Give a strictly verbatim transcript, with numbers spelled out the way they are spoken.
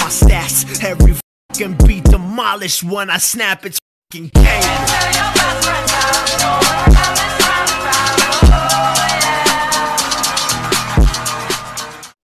stats. Every fucking beat demolished when I snap, it's fucking Cayman.